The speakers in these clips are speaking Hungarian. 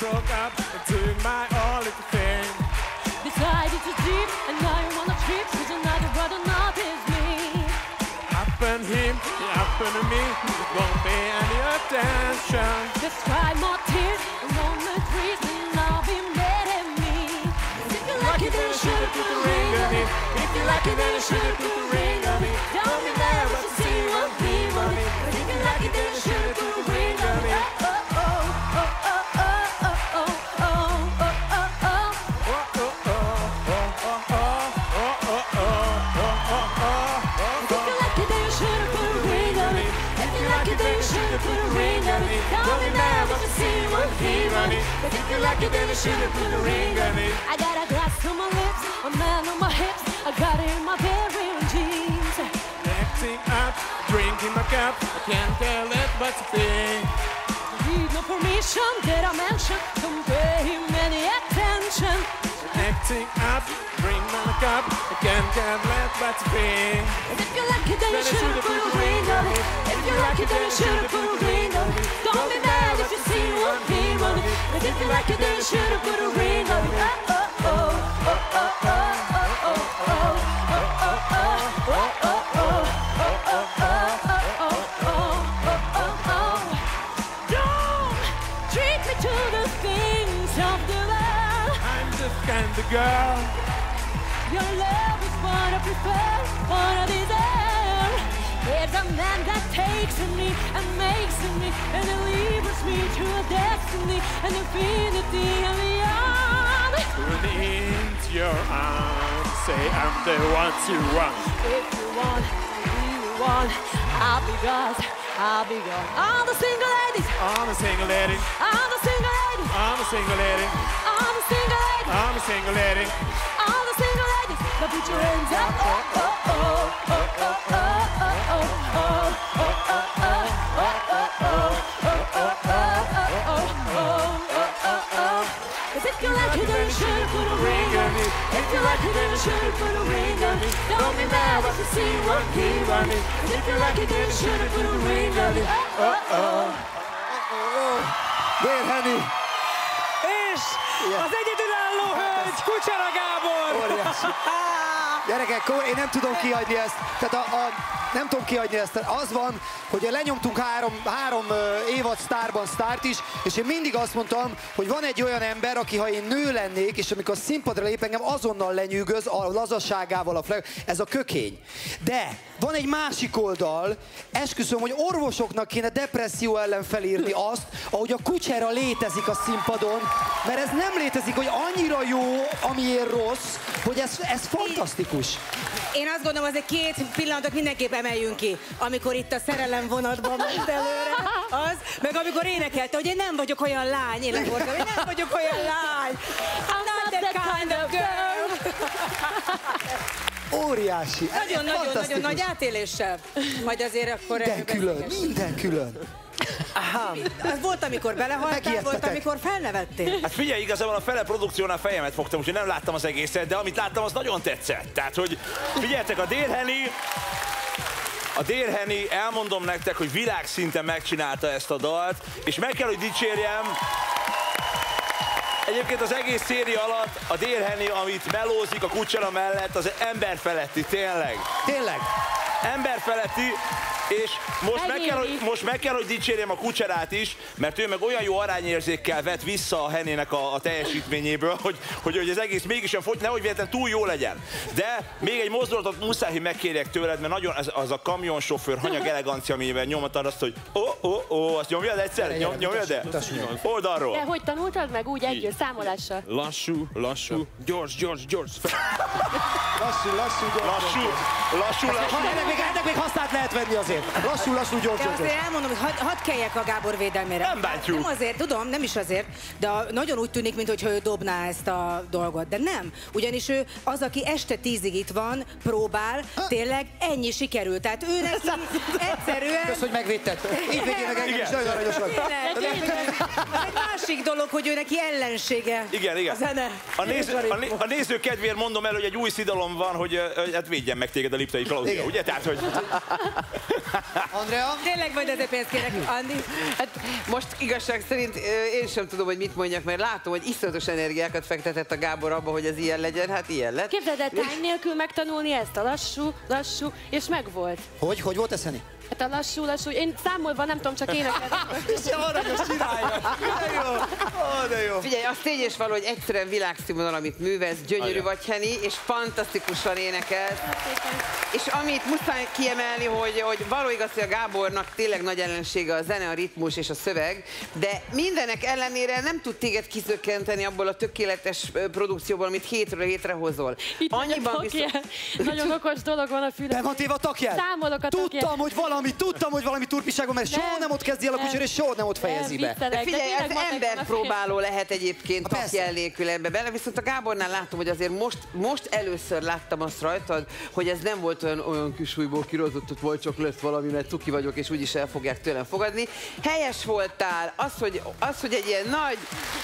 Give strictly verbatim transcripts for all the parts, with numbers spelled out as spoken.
broke up and doing my own little thing. Decided to deep and now you wanna trip with another brother, not is me. Up and him, up and me, it won't be any attention. Just cry more tears and won't let reason now be mad at me. If you like it, then you should put a ring on it. If you like it, then you should put a ring on it. Don't be mad what you see one thing on it. But if you like it, then you should put a ring on it. Oh, oh, oh, oh, oh, oh, oh, oh, oh, oh, oh. Put a ring on it. Don't be mad when you see one thing on it. But if you like it, then you should put a ring on it. I got a glass on my lips, a man on my hips. I got it in my very own jeans. Acting up, drinking my cup. I can't tell it but to think. Need no permission, did I mention? Don't pay him any attention. Acting up, drink my cup. I can't tell it but to think. If you like it, then you should put a ring on it. If you like it, then you should put a ring on it. Don't be mad if you see one thing on it. But if you like it, then you should put a ring on it. Oh, oh, oh, oh, oh, oh, oh, oh, oh, oh, oh, oh, oh, oh, oh. Don't treat me to the things of the world. I'm just kind of girl. Your love is what I prefer, what I deserve. It's a man that takes in me and makes in me and delivers me to a destiny, an infinity and beyond. Run into your arms, say I'm the one you want. If you want, you want, I'll be yours, I'll be yours. All the single ladies, I'm a single lady, all the single ladies, I'm a single lady, all the single ladies, I'm a single lady. all the single ladies. Now put your hands up. Oh, oh, oh, oh, oh, oh, oh, oh, oh, oh, oh. Cause if you like it, then you should put a ring on it. If you like it, then you should put a ring on it. Don't be mad if you see one thing on it. Cause if you like it, then you should put a ring on it. Oh, oh, oh. Dér Henny! És az egyedülálló hölgy, Kucsera Gábor! Óriási. Gyerekek, én nem tudom kihagyni ezt. Tehát a, a, nem tudom kihagyni ezt. Az van, hogy lenyomtunk három, három uh, évad sztárban sztárt is, és én mindig azt mondtam, hogy van egy olyan ember, aki ha én nő lennék, és amikor színpadra lép, engem azonnal lenyűgöz a lazasságával, a flag, ez a kökény. De van egy másik oldal, esküszöm, hogy orvosoknak kéne depresszió ellen felírni azt, ahogy a Kucsera létezik a színpadon, mert ez nem létezik, hogy annyira jó, amiért rossz, hogy ez, ez fantasztikus. Én azt gondolom, azért két pillanatot mindenképp emeljünk ki, amikor itt a szerelem vonatban ment előre, az, meg amikor énekelte, hogy én nem vagyok olyan lány, én leforgom, én nem vagyok olyan lány. I'm not that kind of girl. Óriási. Nagyon-nagyon-nagyon nagy átéléssel. Majd azért akkor... Minden külön, minden külön. Aha. Az volt, amikor belehaltál, volt, amikor felnevettél. Hát figyelj, igazából a fele produkciónál fejemet fogtam, úgyhogy nem láttam az egészet, de amit láttam, az nagyon tetszett. Tehát, hogy figyeljetek, a Dér Henny, a Dér Henny, elmondom nektek, hogy világszinten megcsinálta ezt a dalt, és meg kell, hogy dicsérjem, egyébként az egész széria alatt a Dér Henny, amit melózik a Kucsera mellett, az emberfeletti, tényleg. Tényleg. Emberfeletti, és most meg, kell, hogy, most meg kell, hogy dicsérjem a Kucserát is, mert ő meg olyan jó arányérzékkel vett vissza a Hennének a, a teljesítményéből, hogy, hogy, hogy az egész mégis olyan fogy, nehogy véletlen túl jó legyen. De még egy mozdulatot muszáj, hogy megkérjek tőled, mert nagyon az, az a kamionsofőr hanyag elegancia, amivel nyomatad azt, hogy ó, ó, ó, azt nyomjad egyszer? Nyom, nyomjad el? Oldalról. De hogy tanultad meg úgy egy számolással? Lassú, lassú, gyors, gyors, gyors. Lassú, lassú, gyors. Lassú, lassú, lassú. Ennek még, ennek még hasznát lehet venni azért. Lassú, lassú, gyors, De gyors. azért elmondom, hogy hadd had kelljek a Gábor védelmére. Nem bántjuk. Nem azért, tudom, nem is azért, de nagyon úgy tűnik, mintha ő dobná ezt a dolgot. De nem, ugyanis ő az, aki este tízig itt van, próbál, tényleg ennyi sikerült. Tehát ő neki egyszerűen... Kösz, hogy megvédted. Így végén meg engem is nagyon aranyos vagy. Ez egy másik dolog, hogy ő neki ellensége Igen, igen. a zene. A, néző, a, né, a néző kedvéért mondom el, hogy egy új jutalom van, hogy uh, hát védjen meg téged a Liptai Klaudia, Igen. ugye? Tehát, hogy... Andrea? Tényleg majd ezért pénzt kérek, Andi? Hát most igazság szerint én sem tudom, hogy mit mondjak, mert látom, hogy iszonyatos energiákat fektetett a Gábor abba, hogy ez ilyen legyen, hát ilyen lett. Képzeld el, tány nélkül megtanulni ezt a lassú, lassú, és megvolt. Hogy? Hogy volt ez, Henni? Hát a lassú, lassú, én számolva nem tudom, csak énekelni. Ilyen aranyos csinálja. De jó. Ó, de jó. Figyelj, az tény és való, hogy egyszerűen világszínvonal, amit művesz, gyönyörű vagy, Henni, és fantasztikusan énekel. És amit muszáj kiemelni, hogy, hogy való igaz, hogy a Gábornak tényleg nagy ellensége a zene, a ritmus és a szöveg, de mindenek ellenére nem tud téged kizökkenteni abból a tökéletes produkcióból, amit hétről hétre hozol. Itt annyiban viszont... Nagyon okos dolog van a fülem. Be van téve a takjel? Számolok a takjel. Tudtam, hogy valami, tudtam, hogy valami turpiságom, mert soha nem ott kezdi el a kutyára, és soha nem ott fejezi be. De figyelj, ez emberpróbáló lehet egyébként takjel nélkül ebbe bele, viszont a Gábornál látom, hogy azért most, most először láttam azt rajtad, hogy ez nem volt olyan, olyan kis újból kirozott, hogy vagy csak lesz valami, mert cuki vagyok, és úgyis el fogják tőlem fogadni. Helyes voltál, az, hogy, az, hogy egy ilyen nagy,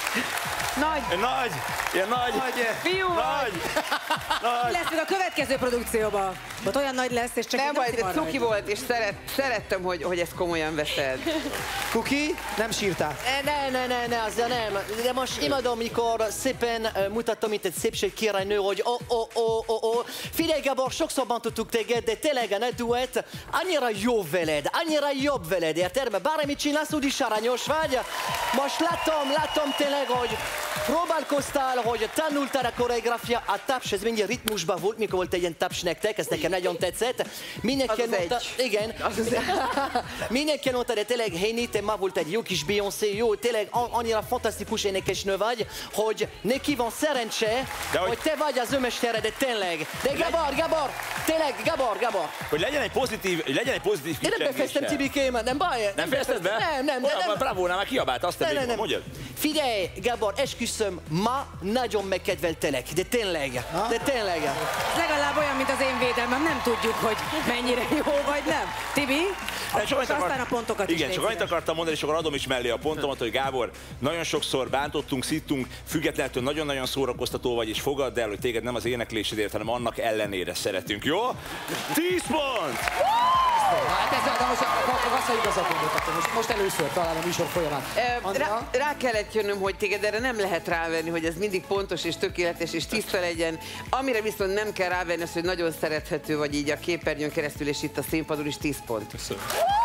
nagy, Nagy, ilyen nagy, Nagy, fiú nagy, nagy. Lesz még a következő produkcióban. Ott olyan nagy lesz, és csak nem itt baj, de van cuki rajta. volt, és szeret, szerettem, hogy, hogy ezt komolyan veszed. Kuki, nem sírtál. Ne, ne, ne, ne, azért nem. De most imádom, mikor szépen uh, mutatom, mint egy szépségkirálynő, hogy oh, oh, oh, oh, oh. Figyelj, Gábor, sokszor bántottuk téged, de tényleg a ne duett annyira jó veled, annyira jobb veled, érted? Mert bármit csinálsz, úgyis aranyos vagy. Most látom, látom tényleg, hogy próbálkoztál, hogy tanultál a koreográfia, a taps, ez mindig ritmusban volt, mikor volt egy ilyen taps nektek, ez nekem nagyon tetszett. Mindenki Az az mondta, egy. igen, Az az egy. mindenki mondta, de tényleg Henni, te ma volt egy jó kis Beyoncé, jó, tényleg annyira fantasztikus énekesnő vagy, hogy neki van szerencse, De hogy... hogy- hogy te vagy az ömestere, de tényleg. De Gábor, Gábor, tényleg, Gábor, Gábor. Hogy legyen egy pozitív, legyen egy pozitív Én nem befejeztem, Tibikém, nem baj. Nem fejezted be? Nem, nem, Olyan, nem. Bravo-nál már kiabált, azt te Nem, nem, végig nem. mondjad. Figyelj, Gábor, esküszöm, ma nagyon megkedveltelek, de tényleg, de tényleg. Ez legalább olyan, mint az én védelmem, nem tudjuk, hogy mennyire jó vagy nem. Tibi? De csak annyit aztán akart- a pontokat is Igen, légy csak annyit szíves. akartam mondani, és akkor adom is mellé a pontomat, hogy Gábor, nagyon sokszor bántottunk, szittunk, függetlenül nagyon-nagyon szórakoztató vagy, és fogadd el, hogy téged nem az éneklésedért, hanem annak ellenére szeretünk, jó? tíz pont! Hát ez de most akkor azt, hogy igazat mondott, most, most először talán a műsor folyamán. Ö, Andrea? Rá, rá kellett jönnöm, hogy téged erre nem lehet rávenni, hogy ez mindig pontos és tökéletes és tiszta legyen. Amire viszont nem kell rávenni, az, hogy nagyon szerethető vagy így a képernyőn keresztül, és itt a színpadon is tíz pont. Köszönjük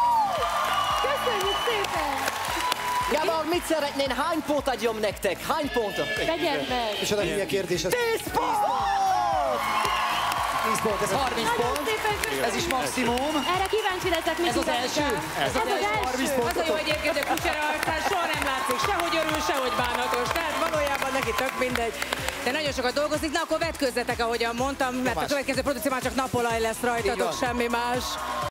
szépen! Gábor, mit szeretnél, hány pont adjam nektek? Hány pont? Tegyed meg! És oda hülye kérdés, ez tíz pont! tíz pont, ez harminc Nagyon pont. szépen köszönjük! Ez is maximum. Erre kíváncsi leszek, mit Ez az tudok első? rá. Ez Ez az harminc első! pont. Az a jó egyébként, hogy a kutyára arcán soha nem látszik, sehogy örül, sehogy bánatos. Tehát valójában neki tök mindegy. De nagyon sokat dolgozik, na akkor vetközzetek, ahogyan mondtam, mert a következő produkció már csak napolaj lesz rajtatok, van. semmi más.